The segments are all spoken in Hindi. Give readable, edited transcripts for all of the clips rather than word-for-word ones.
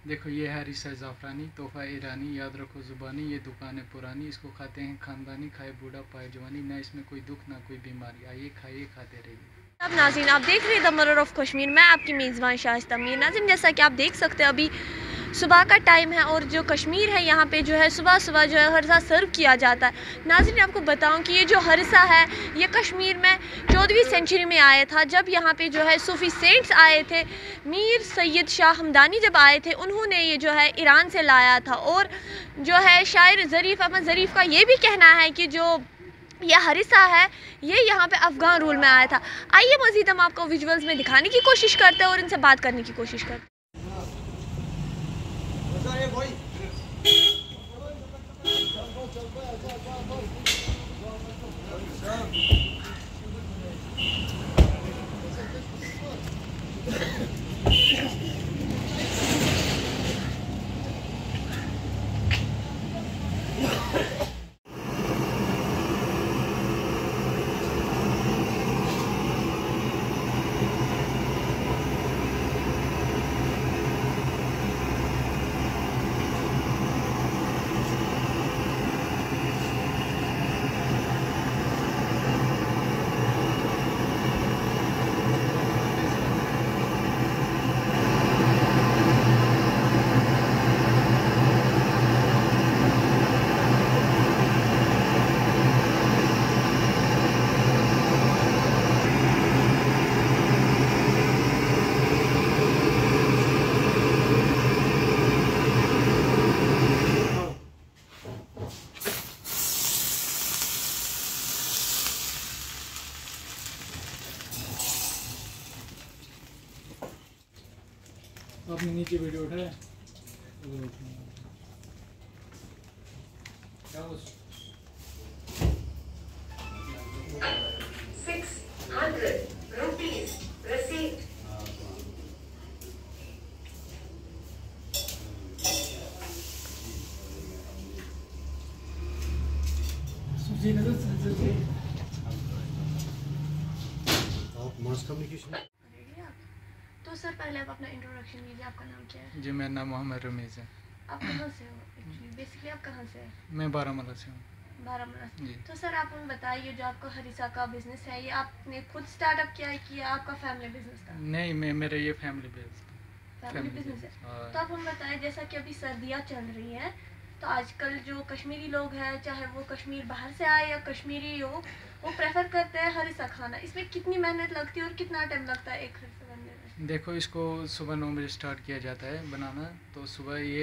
देखो ये है हरीसा ज़ाफ़रानी, तोहफ़ा ईरानी, याद रखो ज़ुबानी, ये दुकान है पुरानी, इसको खाते हैं ख़ानदानी, खाए बूढ़ा पाए जवानी, ना इसमें कोई दुख ना कोई बीमारी, आइए खाइए खाते रहिए। अब नाज़रीन आप देख रहे हैं द मिरर ऑफ कश्मीर। मैं आपकी मेज़बान शाइस्ता मीर। नाज़रीन जैसा कि आप देख सकते हैं अभी सुबह का टाइम है और जो कश्मीर है यहाँ पे जो है सुबह सुबह जो है हरसा सर्व किया जाता है। नाज़रीन आपको बताऊं कि ये जो हरसा है ये कश्मीर में 14वीं सेंचुरी में आया था, जब यहाँ पे जो है सूफ़ी सेंट्स आए थे। मीर सैयद शाह हमदानी जब आए थे उन्होंने ये जो है ईरान से लाया था। और जो है शायर ज़रीफ़ अहमद ज़रीफ़ का ये भी कहना है कि जो यह हरिसा है ये यहाँ पे अफ़गान रूल में आया था। आइए मज़ीद हम आपको विजुअल्स में दिखाने की कोशिश करते हैं और इनसे बात करने की कोशिश करते हैं। आपने नीचे वीडियो उठाया क्या 600 rupees receipt. आप मास कम्युनिकेशन। तो सर पहले आप अपना इंट्रोडक्शन दीजिए। आपका नाम क्या है? जी मेरा नाम मोहम्मद रमीज़ है। आप कहाँ से हो? एक्चुअली बेसिकली आप कहाँ से हैं? मैं बारामूला से हूँ। बारामूला से। जी तो सर आप हमें बताइए जो आपका हरिसा का बिजनेस है ये आपने खुद स्टार्टअप किया है कि आपका फैमिली बिजनेस था? नहीं, मेरा ये फैमिली बेस्ड फैमिली बिजनेस है। तो आप हमें बताइए जैसा कि अभी सर्दियाँ चल रही हैं तो आजकल जो कश्मीरी लोग हैं चाहे वो कश्मीर बाहर से आए या कश्मीरी हो वो प्रेफर करते हैं हरिसा खाना। इसमें कितनी मेहनत लगती है और कितना टाइम लगता है एक हरिसा बनने में? देखो इसको सुबह 9 बजे स्टार्ट किया जाता है बनाना, तो सुबह ये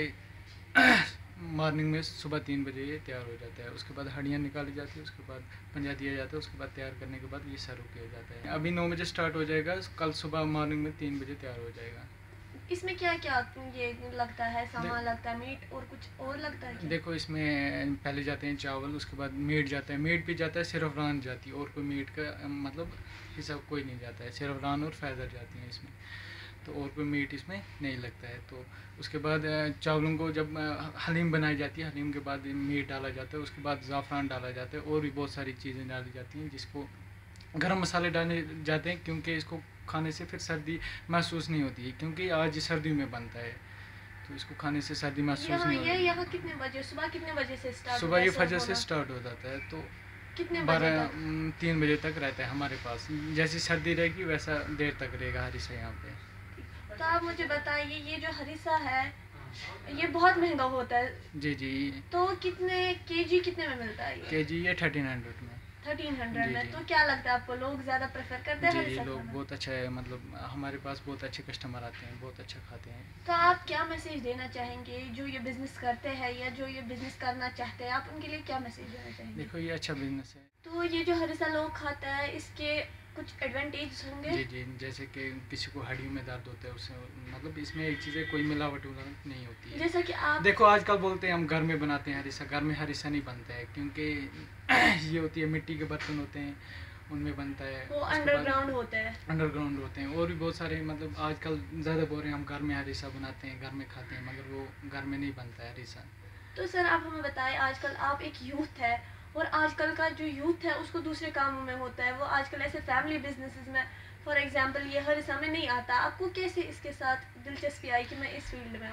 मॉर्निंग में सुबह 3 बजे ये तैयार हो जाता है। उसके बाद हड्डियाँ निकाली जाती है, उसके बाद पंजा दिया जाता है, उसके बाद तैयार करने के बाद ये सर्व किया जाता है। अभी 9 बजे स्टार्ट हो जाएगा, कल सुबह मॉर्निंग में 3 बजे तैयार हो जाएगा। इसमें क्या क्या ये लगता है? सामान लगता है, मीट और कुछ और लगता है क्या? देखो इसमें पहले जाते हैं चावल, उसके बाद मीट जाता है, मीट भी जाता है, सिर्फ रान जाती है और कोई मीट का मतलब हिसाब कोई नहीं जाता है, सिर्फ रान और फैज़र जाती हैं इसमें, तो और कोई मीट इसमें नहीं लगता है। तो उसके बाद चावलों को जब हलीम बनाई जाती है, हलीम के बाद मीट डाला जाता है, उसके बाद ज़ाफ़रान डाला जाता है और भी बहुत सारी चीज़ें डाली जाती हैं, जिसको गरम मसाले डाले जाते हैं क्योंकि इसको खाने से फिर सर्दी महसूस नहीं होती है, क्योंकि आज सर्दी में बनता है तो इसको खाने से सर्दी महसूस नहीं होती। यहाँ कितने बजे सुबह कितने बजे से स्टार्ट? सुबह ये फजर से स्टार्ट हो जाता है, तो कितने बजे तक? 3 बजे तक रहता है हमारे पास। जैसी सर्दी रहेगी वैसा देर तक रहेगा हरीसा यहाँ पे। तो आप मुझे बताइए ये जो हरीसा है ये बहुत महंगा होता है। जी जी। तो कितने केजी कितने में मिलता है? केजी ये 1300 में। 1300 में। तो क्या लगता है आपको लोग ज़्यादा प्रेफर करते हैं जी हरीसा लोग खाना? बहुत अच्छा है, मतलब हमारे पास बहुत अच्छे कस्टमर आते हैं, बहुत अच्छा खाते हैं। तो आप क्या मैसेज देना चाहेंगे जो ये बिज़नेस करते हैं या जो ये बिज़नेस करना चाहते हैं, आप उनके लिए क्या मैसेज देना चाहेंगे? देखो ये अच्छा बिजनेस है। तो ये जो हरीसा लोग खाता है इसके कुछ एडवांटेज होंगे? जी जी, जैसे कि किसी को हड्डियों में दर्द होता है उससे मतलब इसमें एक चीज़ है, कोई मिलावट नहीं होती है। जैसा कि आप देखो आजकल बोलते हैं हम घर में बनाते हैं हरीसा, घर में हरीसा नहीं बनता है, क्योंकि ये होती है मिट्टी के बर्तन होते हैं उनमें बनता है, वो अंडरग्राउंड होते हैं। अंडरग्राउंड होते हैं और भी बहुत सारे, मतलब आजकल ज़्यादा बोल रहे हैं हम घर में हरीसा बनाते हैं, घर में खाते हैं, मगर वो घर में नहीं बनता है हरीसा। तो सर आप हमें बताएं आजकल आप एक यूथ है और आजकल का जो यूथ है उसको दूसरे कामों में होता है, वो आजकल ऐसे फैमिली बिजनेसेस में फॉर एग्जांपल ये हरिसा में नहीं आता, आपको कैसे इसके साथ दिलचस्पी आई कि मैं इस फील्ड में आऊँ?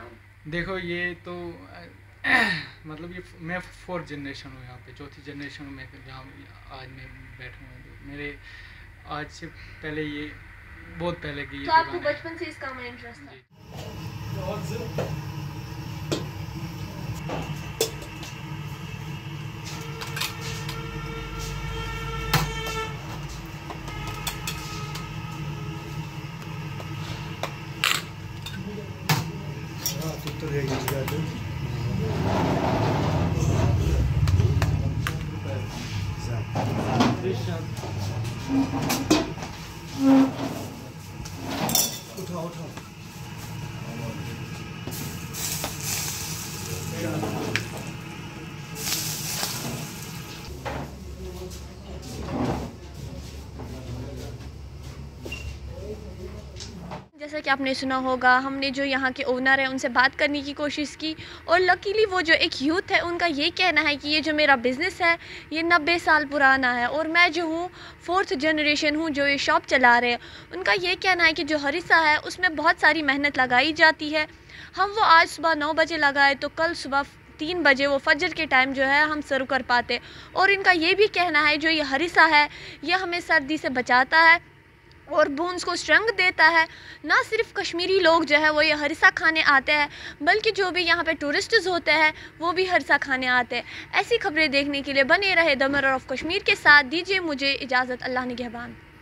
देखो ये तो मतलब ये मैं 4th जनरेशन हूँ यहाँ पे, 4थी जनरेशन में जहाँ आज मैं बैठा हूँ। मेरे आज से पहले ये बहुत पहले की ये तो आपको दुकान है। बचपन से इस काम में इंटरेस्ट था? हाँ तो रहेगी ज़्यादा उठाओ उठाओ जैसा कि आपने सुना होगा, हमने जो यहाँ के ओनर हैं उनसे बात करने की कोशिश की, और लकीली वो जो एक यूथ है उनका ये कहना है कि ये जो मेरा बिज़नेस है ये 90 साल पुराना है, और मैं जो हूँ 4th जनरेशन हूँ जो ये शॉप चला रहे हैं। उनका ये कहना है कि जो हरिसा है उसमें बहुत सारी मेहनत लगाई जाती है। हम वो आज सुबह 9 बजे लगाए तो कल सुबह 3 बजे वो फजर के टाइम जो है हम सर्व कर पाते। और इनका ये भी कहना है जो ये हरिसा है ये हमें सर्दी से बचाता है और बोन्स को स्ट्रेंथ देता है। ना सिर्फ कश्मीरी लोग जो है वो ये हरिसा खाने आते हैं, बल्कि जो भी यहाँ पे टूरिस्ट्स होते हैं वो भी हरिसा खाने आते हैं। ऐसी खबरें देखने के लिए बने रहे द मिरर ऑफ कश्मीर के साथ। दीजिए मुझे इजाज़त, अल्लाह निगहबान।